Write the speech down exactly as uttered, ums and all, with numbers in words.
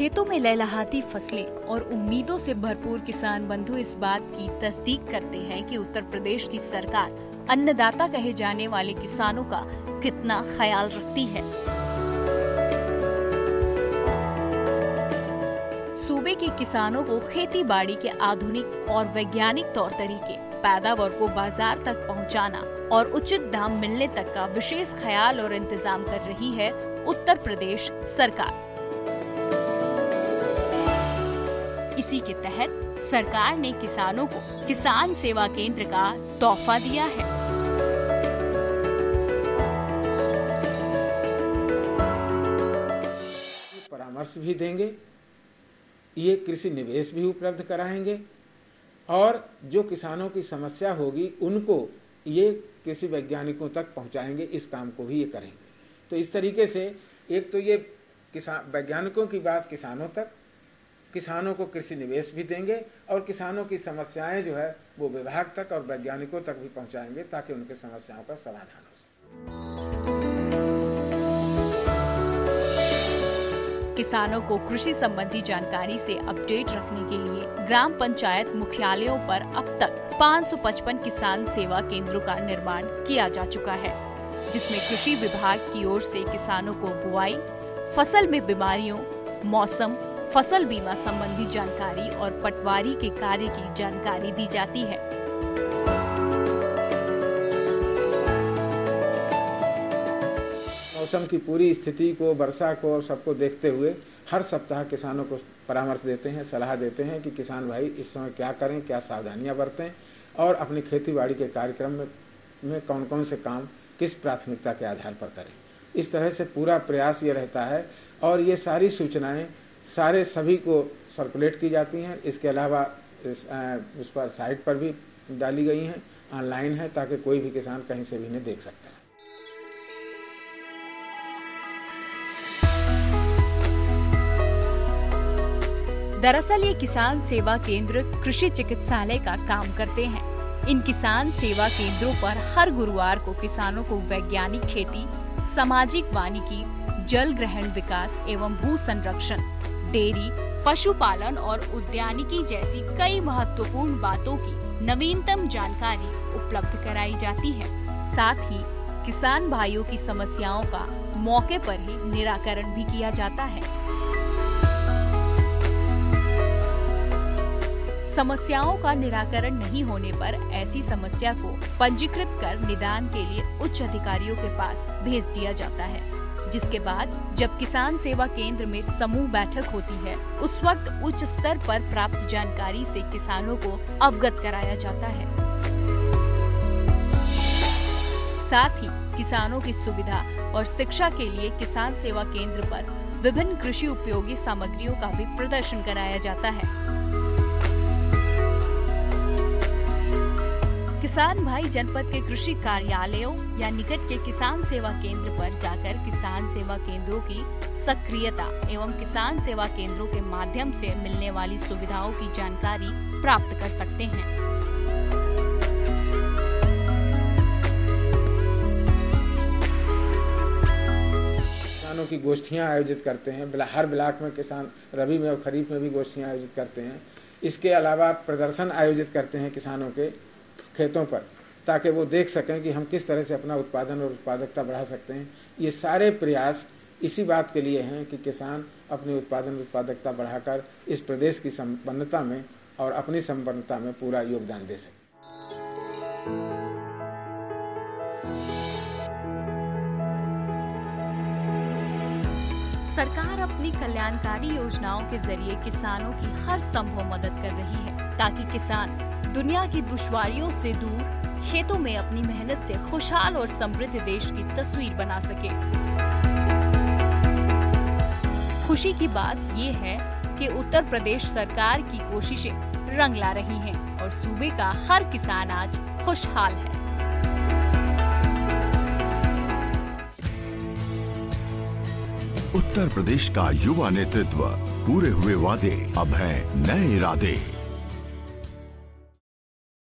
खेतों में लहलहाती फसलें और उम्मीदों से भरपूर किसान बंधु इस बात की तस्दीक करते हैं कि उत्तर प्रदेश की सरकार अन्नदाता कहे जाने वाले किसानों का कितना ख्याल रखती है। सूबे के किसानों को खेती बाड़ी के आधुनिक और वैज्ञानिक तौर तरीके, पैदावार को बाजार तक पहुंचाना और उचित दाम मिलने तक का विशेष ख्याल और इंतजाम कर रही है उत्तर प्रदेश सरकार। इसी के तहत सरकार ने किसानों को किसान सेवा केंद्र का तोहफा दिया है। परामर्श भी देंगे, ये कृषि निवेश भी उपलब्ध कराएंगे और जो किसानों की समस्या होगी उनको ये कृषि वैज्ञानिकों तक पहुंचाएंगे। इस काम को भी ये करेंगे। तो इस तरीके से एक तो ये किसान वैज्ञानिकों की बात किसानों तक, किसानों को कृषि निवेश भी देंगे और किसानों की समस्याएं जो है वो विभाग तक और वैज्ञानिकों तक भी पहुंचाएंगे ताकि उनके समस्याओं का समाधान हो सके। किसानों को कृषि संबंधी जानकारी से अपडेट रखने के लिए ग्राम पंचायत मुख्यालयों पर अब तक पाँच सौ पचपन किसान सेवा केंद्रों का निर्माण किया जा चुका है, जिसमें कृषि विभाग की ओर से किसानों को बुआई, फसल में बीमारियों, मौसम, फसल बीमा संबंधी जानकारी और पटवारी के कार्य की जानकारी दी जाती है। मौसम की पूरी स्थिति को, वर्षा को और सबको देखते हुए हर सप्ताह किसानों को परामर्श देते हैं, सलाह देते हैं कि किसान भाई इस समय क्या करें, क्या सावधानियां बरतें और अपनी खेती बाड़ी के कार्यक्रम में, में कौन कौन से काम किस प्राथमिकता के आधार पर करें। इस तरह से पूरा प्रयास ये रहता है और ये सारी सूचनाएं सारे सभी को सर्कुलेट की जाती हैं। इसके अलावा इस, आ, उस पर साइट पर भी डाली गई हैं, ऑनलाइन है, ताकि कोई भी किसान कहीं से भी इन्हें देख सकता है। दरअसल ये किसान सेवा केंद्र कृषि चिकित्सालय का काम करते हैं। इन किसान सेवा केंद्रों पर हर गुरुवार को किसानों को वैज्ञानिक खेती, सामाजिक वानिकी, जल ग्रहण विकास एवं भू संरक्षण, डेयरी, पशुपालन और उद्यानिकी जैसी कई महत्वपूर्ण बातों की नवीनतम जानकारी उपलब्ध कराई जाती है। साथ ही किसान भाइयों की समस्याओं का मौके पर ही निराकरण भी किया जाता है। समस्याओं का निराकरण नहीं होने पर ऐसी समस्या को पंजीकृत कर निदान के लिए उच्च अधिकारियों के पास भेज दिया जाता है, जिसके बाद जब किसान सेवा केंद्र में समूह बैठक होती है उस वक्त उच्च स्तर पर प्राप्त जानकारी से किसानों को अवगत कराया जाता है। साथ ही किसानों की सुविधा और शिक्षा के लिए किसान सेवा केंद्र पर विभिन्न कृषि उपयोगी सामग्रियों का भी प्रदर्शन कराया जाता है। किसान भाई जनपद के कृषि कार्यालयों या निकट के किसान सेवा केंद्र पर जाकर किसान सेवा केंद्रों की सक्रियता एवं किसान सेवा केंद्रों के माध्यम से मिलने वाली सुविधाओं की जानकारी प्राप्त कर सकते हैं। किसानों की गोष्ठियां आयोजित करते हैं, हर ब्लॉक में किसान रबी में और खरीफ में भी गोष्ठियां आयोजित करते हैं। इसके अलावा प्रदर्शन आयोजित करते हैं किसानों के खेतों पर, ताकि वो देख सकें कि हम किस तरह से अपना उत्पादन और उत्पादकता बढ़ा सकते हैं। ये सारे प्रयास इसी बात के लिए हैं कि किसान अपने उत्पादन उत्पादकता बढ़ाकर इस प्रदेश की संपन्नता में और अपनी संपन्नता में पूरा योगदान दे सके। सरकार अपनी कल्याणकारी योजनाओं के जरिए किसानों की हर संभव मदद कर रही है, ताकि किसान दुनिया की दुश्वारियों से दूर खेतों में अपनी मेहनत से खुशहाल और समृद्ध देश की तस्वीर बना सके। खुशी की बात ये है कि उत्तर प्रदेश सरकार की कोशिशें रंग ला रही हैं और सूबे का हर किसान आज खुशहाल है। उत्तर प्रदेश का युवा नेतृत्व, पूरे हुए वादे अब हैं नए इरादे।